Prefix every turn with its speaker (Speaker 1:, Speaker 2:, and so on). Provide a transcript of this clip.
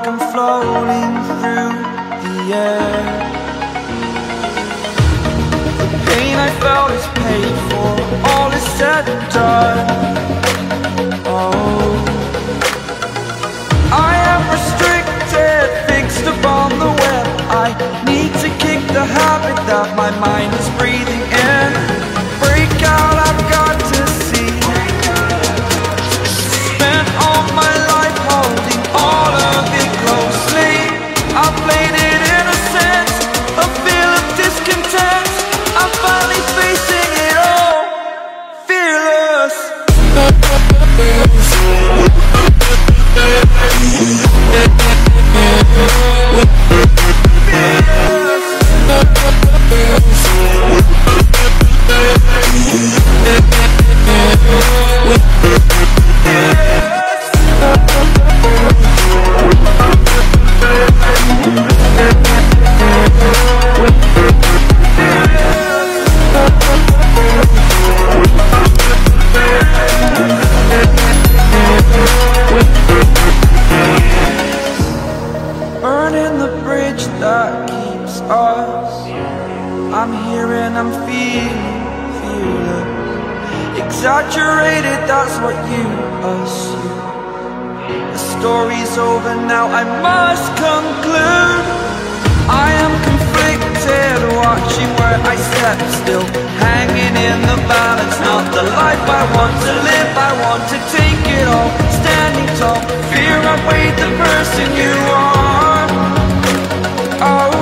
Speaker 1: like I'm floating through the air. The pain I felt is paid for, all is said and done. Oh, I am restricted, fixed upon the web. I need to kick the habit that my mind is breathing in. Break out, I've got to see. Spent all my life holding all of it closely. I played it innocent, a feel of discontent. I'm finally facing it all, fearless. Burning the bridge that keeps us. I'm here and I'm feeling fearless. Exaggerated, that's what you assume. The story's over now, I must conclude. I am conflicted, watching where I step still, hanging in the balance. Not the life I want to live, I want to take it all. Standing tall, fear outweighed the person you are. Oh,